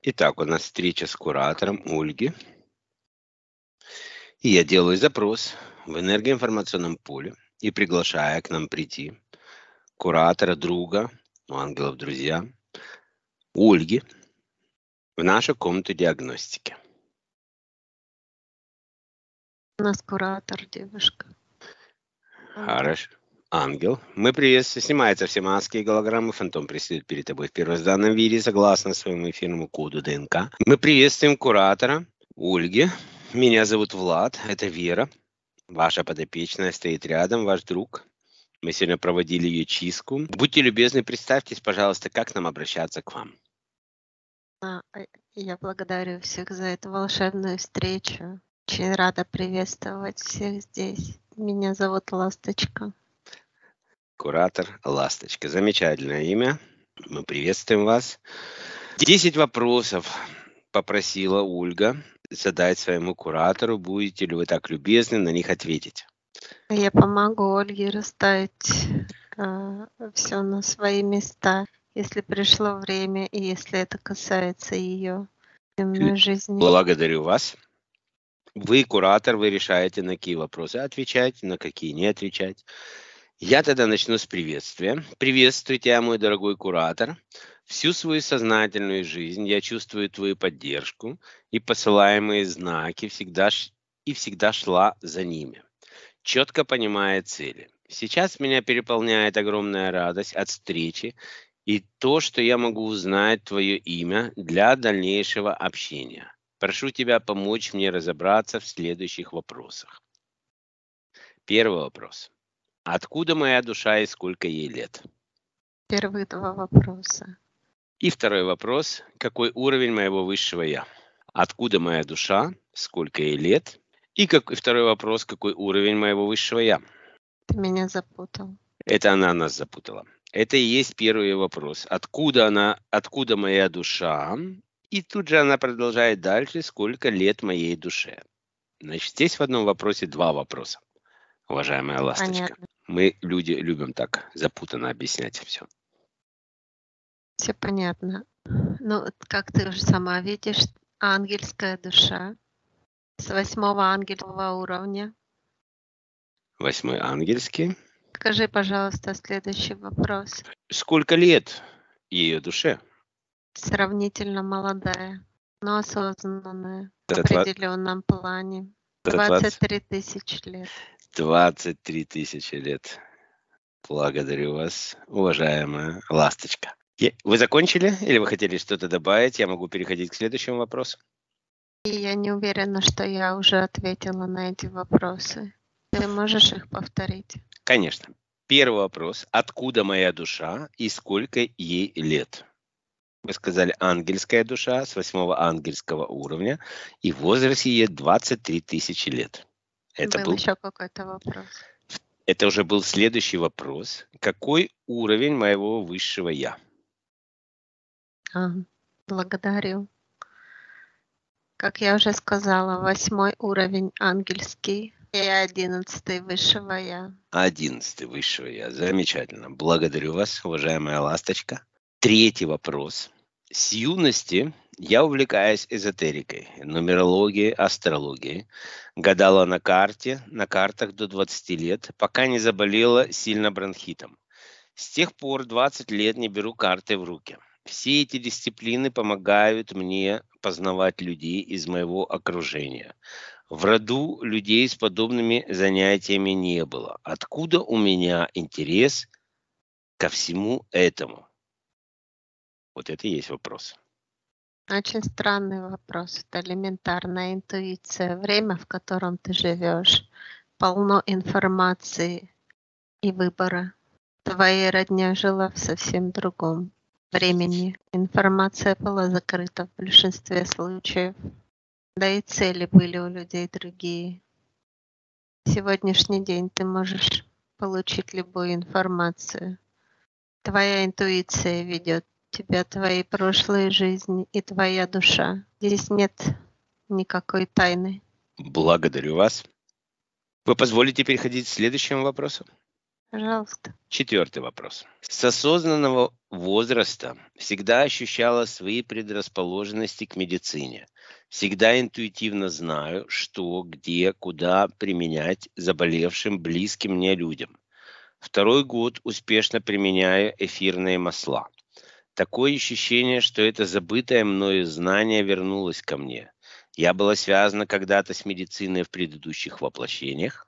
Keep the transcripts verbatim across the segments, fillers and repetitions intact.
Итак, у нас встреча с куратором Ольги. И я делаю запрос в энергоинформационном поле и приглашаю к нам прийти куратора, друга, у ангелов друзья, Ольги в нашу комнату диагностики. У нас куратор, девушка. Ангел. Хорошо. Ангел. Мы приветствуем. Снимаются все маски и голограммы. Фантом преследует перед тобой в первозданном виде, согласно своему эфирному коду ДНК. Мы приветствуем куратора Ольги. Меня зовут Влад. Это Вера. Ваша подопечная стоит рядом, ваш друг. Мы сегодня проводили ее чистку. Будьте любезны, представьтесь, пожалуйста, как нам обращаться к вам. А, Я благодарю всех за эту волшебную встречу. Очень рада приветствовать всех здесь. Меня зовут Ласточка. Куратор Ласточка. Замечательное имя. Мы приветствуем вас. Десять вопросов попросила Ольга задать своему куратору. Будете ли вы так любезны на них ответить? Я помогу Ольге расставить э, все на свои места, если пришло время и если это касается ее земной жизни. Благодарю вас. Вы, куратор, вы решаете, на какие вопросы отвечать, на какие не отвечать. Я тогда начну с приветствия. Приветствую тебя, мой дорогой куратор. Всю свою сознательную жизнь я чувствую твою поддержку и посылаемые знаки всегда ш... и всегда шла за ними, четко понимая цели. Сейчас меня переполняет огромная радость от встречи и то, что я могу узнать твое имя для дальнейшего общения. Прошу тебя помочь мне разобраться в следующих вопросах. Первый вопрос. Откуда моя душа и сколько ей лет? Первые два вопроса. И второй вопрос. Какой уровень моего высшего я? Откуда моя душа, сколько ей лет? И, как... и второй вопрос. Какой уровень моего высшего я? Ты меня запутал. Это она нас запутала. Это и есть первый вопрос. Откуда она, откуда моя душа? И тут же она продолжает дальше. Сколько лет моей душе? Значит, здесь в одном вопросе два вопроса, уважаемая Ласточка. Понятно. Мы, люди, любим так запутанно объяснять все. Все понятно. Ну, как ты уже сама видишь, ангельская душа с восьмого ангельского уровня. Восьмой ангельский. Скажи, пожалуйста, следующий вопрос. Сколько лет ее душе? Сравнительно молодая, но осознанная в Это два- определенном плане. это двадцать три тысячи лет. двадцать три тысячи лет. Благодарю вас, уважаемая Ласточка. Я- Вы закончили или вы хотели что-то добавить? Я могу переходить к следующему вопросу. И я не уверена, что я уже ответила на эти вопросы. Ты можешь их повторить? Конечно. Первый вопрос. Откуда моя душа и сколько ей лет? Вы сказали ангельская душа с восьмого ангельского уровня, и в возрасте ей двадцать три тысячи лет. Это Был, был, еще какой-то вопрос. это уже был следующий вопрос. Какой уровень моего высшего я? А, благодарю. Как я уже сказала, восьмой уровень ангельский и одиннадцатый высшего я. Одиннадцатый высшего я. Замечательно. Благодарю вас, уважаемая Ласточка. Третий вопрос. С юности я увлекаюсь эзотерикой, нумерологией, астрологией. Гадала на карте, на картах до двадцати лет, пока не заболела сильно бронхитом. С тех пор двадцать лет не беру карты в руки. Все эти дисциплины помогают мне познавать людей из моего окружения. В роду людей с подобными занятиями не было. Откуда у меня интерес ко всему этому? Вот это и есть вопрос. Очень странный вопрос. Это элементарная интуиция. Время, в котором ты живешь, полно информации и выбора. Твоя родня жила в совсем другом времени. Информация была закрыта в большинстве случаев. Да и цели были у людей другие. В сегодняшний день ты можешь получить любую информацию. Твоя интуиция ведет тебя, твои прошлые жизни и твоя душа. Здесь нет никакой тайны. Благодарю вас. Вы позволите переходить к следующему вопросу? Пожалуйста. Четвертый вопрос. С осознанного возраста всегда ощущала свои предрасположенности к медицине. Всегда интуитивно знаю, что, где, куда применять заболевшим, близким мне людям. Второй год успешно применяю эфирные масла. Такое ощущение, что это забытое мною знание вернулось ко мне. Я была связана когда-то с медициной в предыдущих воплощениях.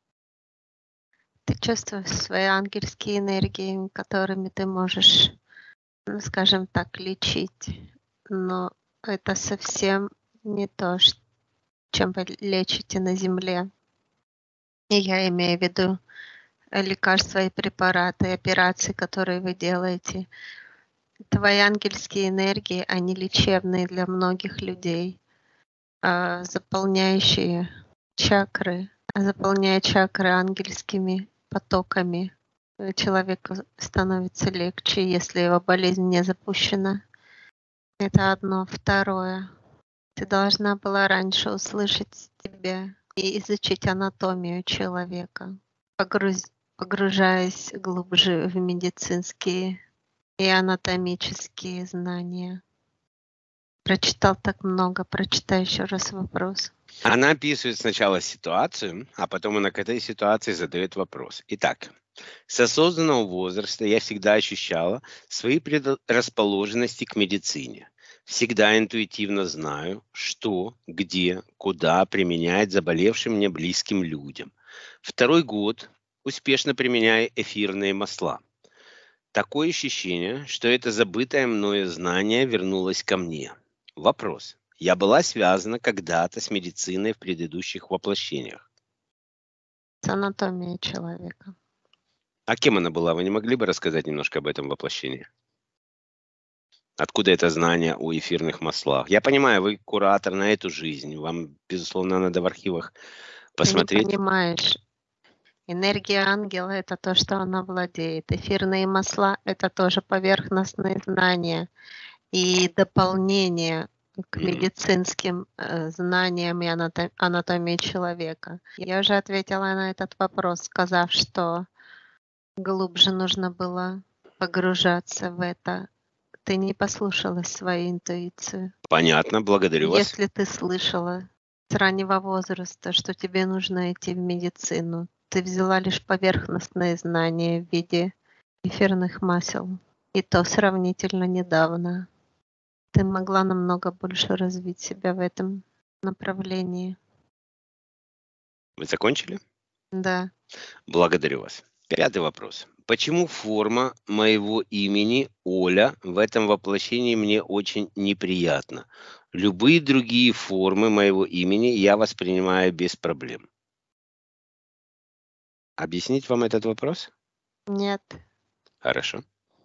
Ты чувствуешь свои ангельские энергии, которыми ты можешь, ну, скажем так, лечить. Но это совсем не то, ш- чем вы лечите на Земле. И я имею в виду э, лекарства и препараты, операции, которые вы делаете. Твои ангельские энергии, они лечебные для многих людей, а, заполняющие чакры, а заполняя чакры ангельскими потоками. э, Человеку становится легче, если его болезнь не запущена. Это одно. Второе. Ты должна была раньше услышать себя и изучить анатомию человека, погруз- погружаясь глубже в медицинские и анатомические знания. Прочитал так много, прочитай еще раз вопрос. Она описывает сначала ситуацию, а потом она к этой ситуации задает вопрос. Итак, с осознанного возраста я всегда ощущала свои предрасположенности к медицине. Всегда интуитивно знаю, что, где, куда применять заболевшим мне близким людям. Второй год успешно применяю эфирные масла. Такое ощущение, что это забытое мною знание вернулось ко мне. Вопрос. Я была связана когда-то с медициной в предыдущих воплощениях. С анатомией человека. А кем она была? Вы не могли бы рассказать немножко об этом воплощении? Откуда это знание о эфирных маслах? Я понимаю, вы куратор на эту жизнь. Вам, безусловно, надо в архивах Ты не посмотреть. понимаешь. Энергия ангела — это то, что она владеет. Эфирные масла — это тоже поверхностные знания и дополнение к Мгм. медицинским э, знаниям и анато- анатомии человека. Я уже ответила на этот вопрос, сказав, что глубже нужно было погружаться в это. Ты не послушалась свою интуицию. Понятно, благодарю вас. Если ты слышала с раннего возраста, что тебе нужно идти в медицину, ты взяла лишь поверхностные знания в виде эфирных масел. И то сравнительно недавно. Ты могла намного больше развить себя в этом направлении. Вы закончили? Да. Благодарю вас. Пятый вопрос. Почему форма моего имени Оля в этом воплощении мне очень неприятна? Любые другие формы моего имени я воспринимаю без проблем. Объяснить вам этот вопрос? Нет, Хорошо.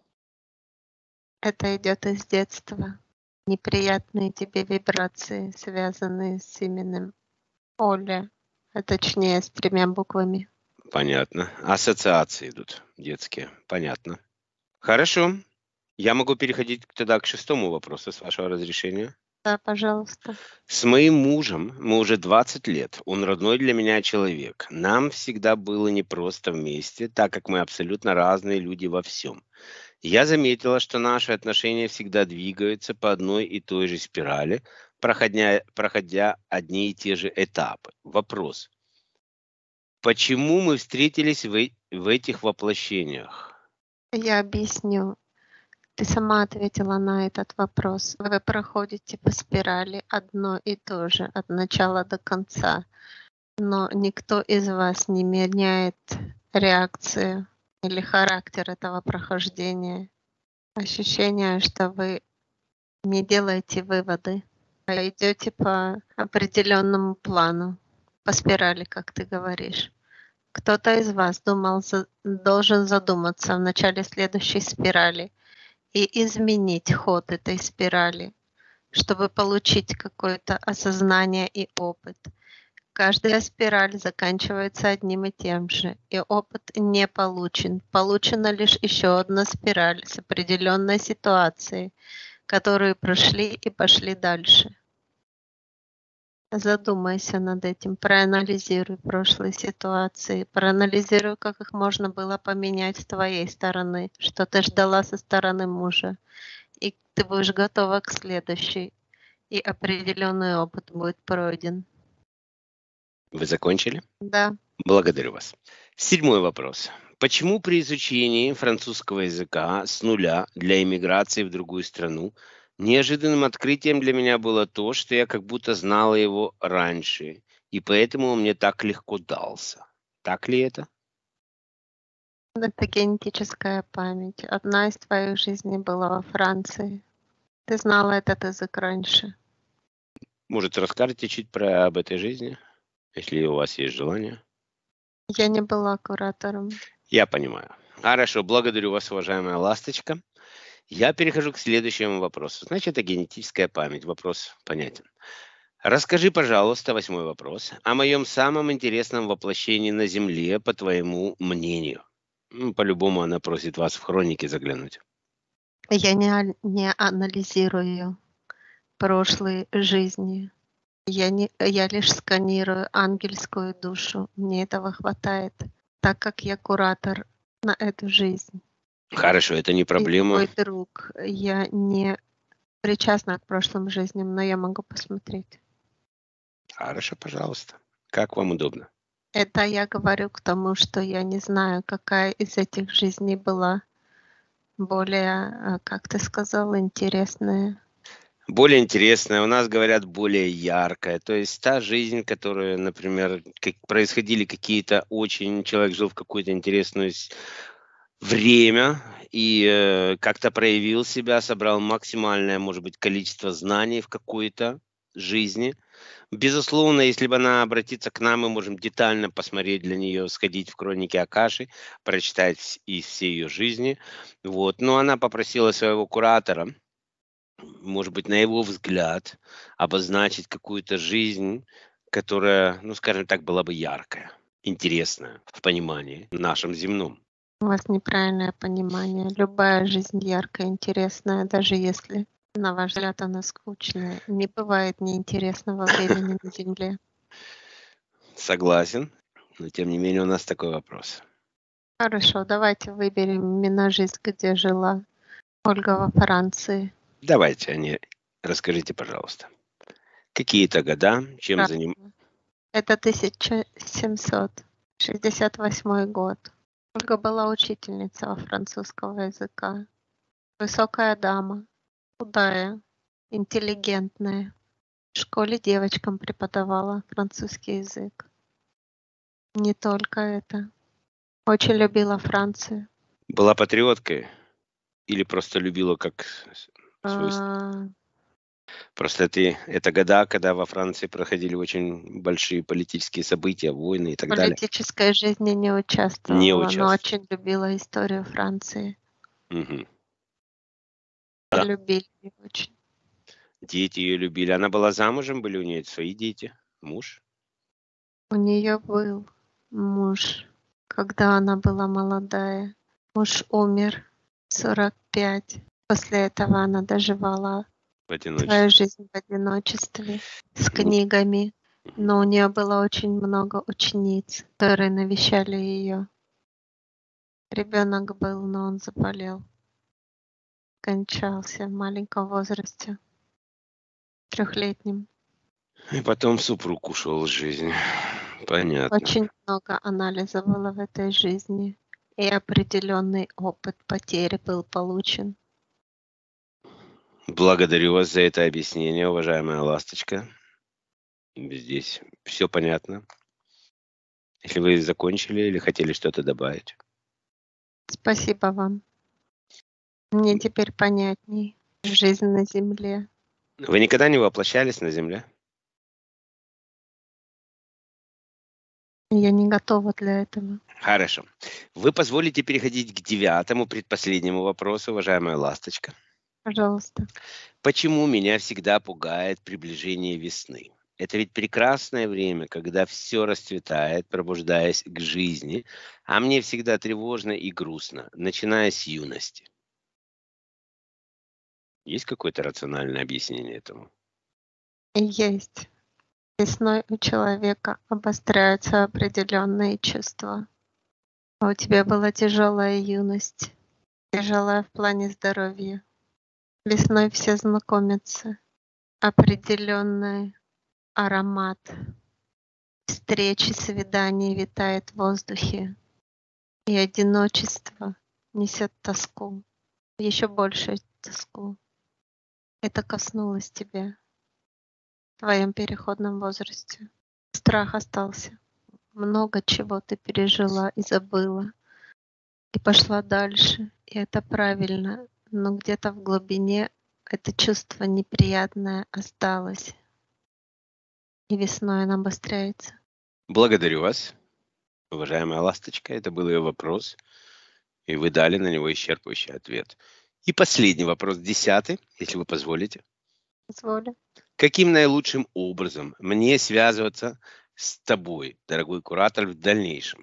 это идет из детства. Неприятные тебе вибрации, связанные с именем Оля, а точнее с тремя буквами. Понятно. Ассоциации идут детские. Понятно. Хорошо. Я могу переходить тогда к шестому вопросу, с вашего разрешения. Да, пожалуйста. С моим мужем мы уже двадцать лет. Он родной для меня человек. Нам всегда было непросто вместе, так как мы абсолютно разные люди во всем. Я заметила, что наши отношения всегда двигаются по одной и той же спирали, проходя, проходя одни и те же этапы. Вопрос. Почему мы встретились в, э- в этих воплощениях? Я объясню. Ты сама ответила на этот вопрос. Вы проходите по спирали одно и то же, от начала до конца. Но никто из вас не меняет реакцию или характер этого прохождения. Ощущение, что вы не делаете выводы, а идете по определенному плану, по спирали, как ты говоришь. Кто-то из вас думал, за- должен задуматься в начале следующей спирали и изменить ход этой спирали, чтобы получить какое-то осознание и опыт. Каждая спираль заканчивается одним и тем же, и опыт не получен. Получена лишь еще одна спираль с определенной ситуацией, которую прошли и пошли дальше. Задумайся над этим, проанализируй прошлые ситуации, проанализируй, как их можно было поменять с твоей стороны, что ты ждала со стороны мужа, и ты будешь готова к следующей, и определенный опыт будет пройден. Вы закончили? Да. Благодарю вас. Седьмой вопрос. Почему при изучении французского языка с нуля для иммиграции в другую страну неожиданным открытием для меня было то, что я как будто знала его раньше, и поэтому он мне так легко дался? Так ли это? Это генетическая память. Одна из твоих жизней была во Франции. Ты знала этот язык раньше. Может, расскажете чуть про об этой жизни, если у вас есть желание? Я не была куратором. Я понимаю. Хорошо, благодарю вас, уважаемая ласточка. Я перехожу к следующему вопросу. Значит, это генетическая память. Вопрос понятен. Расскажи, пожалуйста, восьмой вопрос, о моем самом интересном воплощении на Земле, по твоему мнению. М, По-любому она просит вас в хроники заглянуть. Я не, аль- не анализирую прошлые жизни. Я, не, я лишь сканирую ангельскую душу. Мне этого хватает, так как я куратор на эту жизнь. Хорошо, это не И проблема. твой друг. Я не причастна к прошлым жизням, но я могу посмотреть. Хорошо, пожалуйста. Как вам удобно. Это я говорю к тому, что я не знаю, какая из этих жизней была более, а, как ты сказал, интересная. Более интересное, у нас говорят более яркое. То есть та жизнь, которая, например, как происходили какие-то очень, человек жил в какую-то интересную с- время и э, как-то проявил себя, собрал максимальное, может быть, количество знаний в какой-то жизни. Безусловно, если бы она обратится к нам, мы можем детально посмотреть для нее, сходить в хроники Акаши, прочитать вс- из всей ее жизни. Вот. Но она попросила своего куратора, может быть, на его взгляд, обозначить какую-то жизнь, которая, ну, скажем так, была бы яркая, интересная в понимании нашем земном. У вас неправильное понимание. Любая жизнь яркая, интересная, даже если, на ваш взгляд, она скучная. Не бывает неинтересного времени на Земле. Согласен, но тем не менее у нас такой вопрос. Хорошо, давайте выберем именно жизнь, где жила Ольга во Франции. Давайте, Аня, расскажите, пожалуйста, какие-то года, чем заним... Правильно. Это тысяча семьсот шестьдесят восьмой год. Ольга была учительница французского языка. Высокая дама, худая, интеллигентная. В школе девочкам преподавала французский язык. Не только это. Очень любила Францию. Была патриоткой или просто любила как с- свою... с- А, Просто это, это года, когда во Франции проходили очень большие политические события, войны и В так далее. политической жизни не Не участвовала, но участвовал. очень любила историю Франции. Мгм. И А любили ее очень. дети ее любили. Она была замужем, были у нее свои дети, муж. У нее был муж, когда она была молодая. Муж умер в сорок пять. После этого она доживала В свою одиночестве. жизнь в одиночестве с Не- книгами. Мгм. Но у нее было очень много учениц, которые навещали ее. Ребенок был, но он заболел. Кончался в маленьком возрасте, трехлетнем. И потом супруг ушел из жизни. Понятно. Очень много анализа было в этой жизни, и определенный опыт потери был получен. Благодарю вас за это объяснение, уважаемая ласточка. Здесь все понятно. Если вы закончили или хотели что-то добавить. Спасибо вам. Мне теперь понятней жизнь на Земле. Вы никогда не воплощались на Земле? Я не готова для этого. Хорошо. Вы позволите переходить к девятому, предпоследнему вопросу, уважаемая ласточка. Пожалуйста. Почему меня всегда пугает приближение весны? Это ведь прекрасное время, когда все расцветает, пробуждаясь к жизни, а мне всегда тревожно и грустно, начиная с юности. Есть какое-то рациональное объяснение этому? Есть. Весной у человека обостряются определенные чувства. А у тебя была тяжелая юность, тяжелая в плане здоровья. Весной все знакомятся. Определенный аромат встречи, свиданий витает в воздухе. И одиночество несет тоску, еще большую тоску. Это коснулось тебя в твоем переходном возрасте. Страх остался. Много чего ты пережила и забыла. И пошла дальше. И это правильно. Но где-то в глубине это чувство неприятное осталось. И весной оно обостряется. Благодарю вас, уважаемая ласточка. Это был ее вопрос. И вы дали на него исчерпывающий ответ. И последний вопрос, десятый, если вы позволите. Позволю. Каким наилучшим образом мне связываться с тобой, дорогой куратор, в дальнейшем?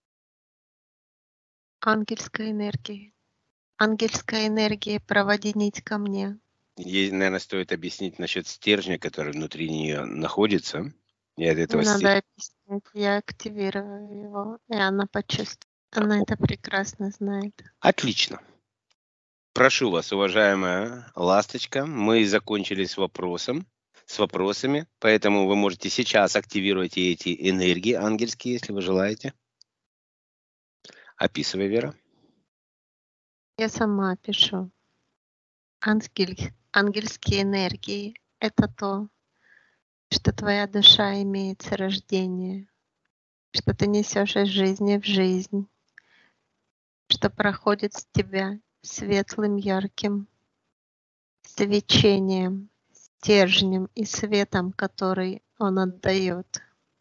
Ангельской энергией. Ангельская энергия проводи нить ко мне. Ей, наверное, стоит объяснить насчет стержня, который внутри нее находится. И от этого Не стержня... надо объяснять. Я активирую его, и она почувствует. Она это прекрасно знает. Отлично. Прошу вас, уважаемая ласточка, мы закончили с вопросом, с вопросами, поэтому вы можете сейчас активировать эти энергии ангельские, если вы желаете. Описывай, Вера. Я сама пишу. Ангель, ангельские энергии — это то, что твоя душа имеет с рождения, что ты несешь из жизни в жизнь, что проходит с тебя светлым, ярким свечением, стержнем и светом, который он отдает.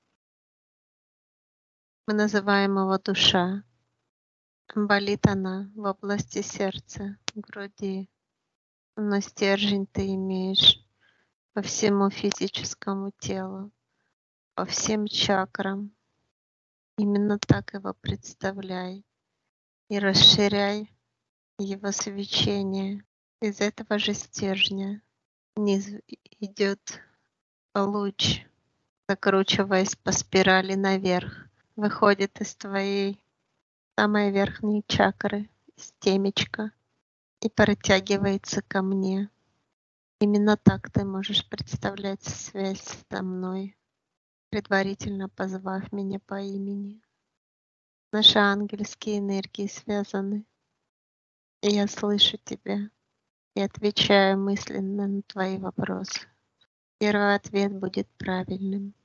Мы называем его душа. Болит она в области сердца, груди, но стержень ты имеешь по всему физическому телу, по всем чакрам. Именно так его представляй и расширяй его свечение. Из этого же стержня вниз идет луч, закручиваясь по спирали наверх, выходит из твоей самой верхней чакры, из темечка, и протягивается ко мне. Именно так ты можешь представлять связь со мной, предварительно позвав меня по имени. Наши ангельские энергии связаны, и я слышу тебя и отвечаю мысленно на твои вопросы. Первый ответ будет правильным.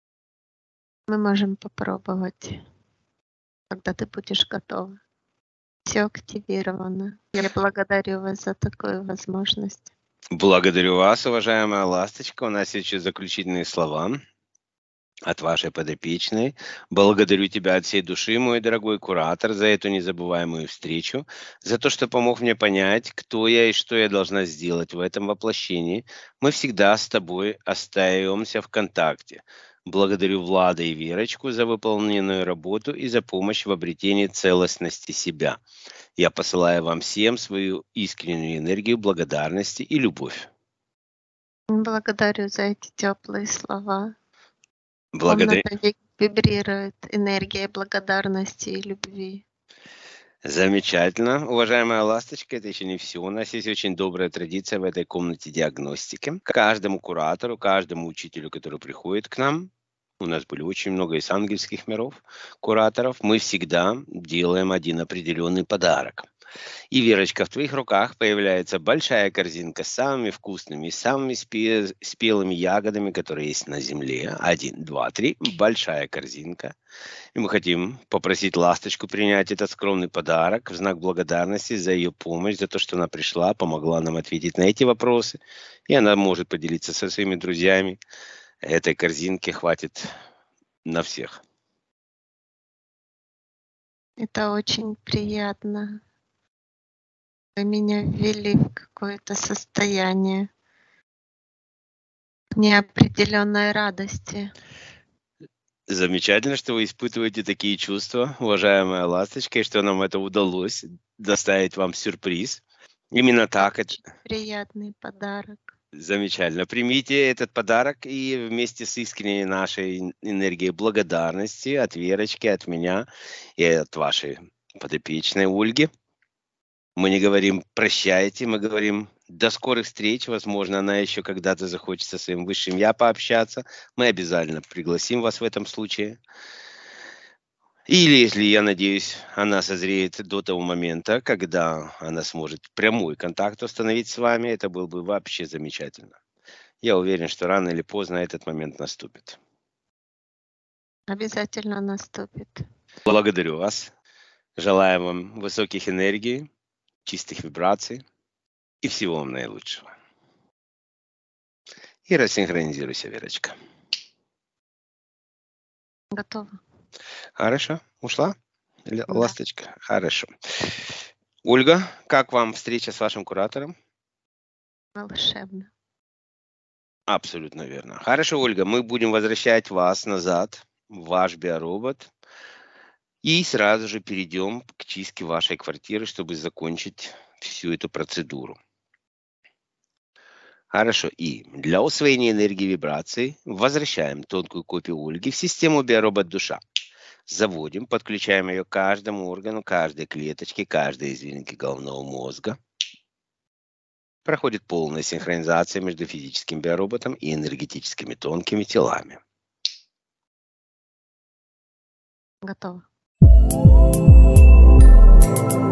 Мы можем попробовать, когда ты будешь готова. Все активировано. Я благодарю вас за такую возможность. Благодарю вас, уважаемая ласточка. У нас есть еще заключительные слова от вашей подопечной. Благодарю тебя от всей души, мой дорогой куратор, за эту незабываемую встречу, за то, что помог мне понять, кто я и что я должна сделать в этом воплощении. Мы всегда с тобой остаемся в контакте. Благодарю Влада и Верочку за выполненную работу и за помощь в обретении целостности себя. Я посылаю вам всем свою искреннюю энергию благодарности и любовь. Благодарю за эти теплые слова. Благодарю. Комната вибрирует энергией благодарности и любви. Замечательно. Уважаемая ласточка, это еще не все. У нас есть очень добрая традиция в этой комнате диагностики. Каждому куратору, каждому учителю, который приходит к нам, у нас были очень много из ангельских миров кураторов, мы всегда делаем один определенный подарок. И, Верочка, в твоих руках появляется большая корзинка с самыми вкусными и самыми спе- спелыми ягодами, которые есть на земле. Один, два, три. Большая корзинка. И мы хотим попросить ласточку принять этот скромный подарок в знак благодарности за ее помощь, за то, что она пришла, помогла нам ответить на эти вопросы. И она может поделиться со своими друзьями. Этой корзинки хватит на всех. Это очень приятно. Вы меня ввели в какое-то состояние неопределенной радости. Замечательно, что вы испытываете такие чувства, уважаемая ласточка, и что нам это удалось доставить вам сюрприз. Именно так это... Приятный подарок. Замечательно. Примите этот подарок и вместе с искренней нашей энергией благодарности от Верочки, от меня и от вашей подопечной Ольги. Мы не говорим «прощайте», мы говорим «до скорых встреч». Возможно, она еще когда-то захочет со своим высшим «я» пообщаться. Мы обязательно пригласим вас в этом случае. Или, если, я надеюсь, она созреет до того момента, когда она сможет прямой контакт установить с вами, это было бы вообще замечательно. Я уверен, что рано или поздно этот момент наступит. Обязательно наступит. Благодарю вас. Желаю вам высоких энергий, чистых вибраций и всего вам наилучшего. И рассинхронизируйся, Верочка. Готово. Хорошо. Ушла? Л- Да. Ласточка? Хорошо. Ольга, как вам встреча с вашим куратором? Волшебно. Абсолютно верно. Хорошо, Ольга, мы будем возвращать вас назад в ваш биоробот и сразу же перейдем к чистке вашей квартиры, чтобы закончить всю эту процедуру. Хорошо. И для усвоения энергии вибраций возвращаем тонкую копию Ольги в систему биоробот душа. Заводим, подключаем ее к каждому органу, каждой клеточке, каждой извилинке головного мозга. Проходит полная синхронизация между физическим биороботом и энергетическими тонкими телами. Готово.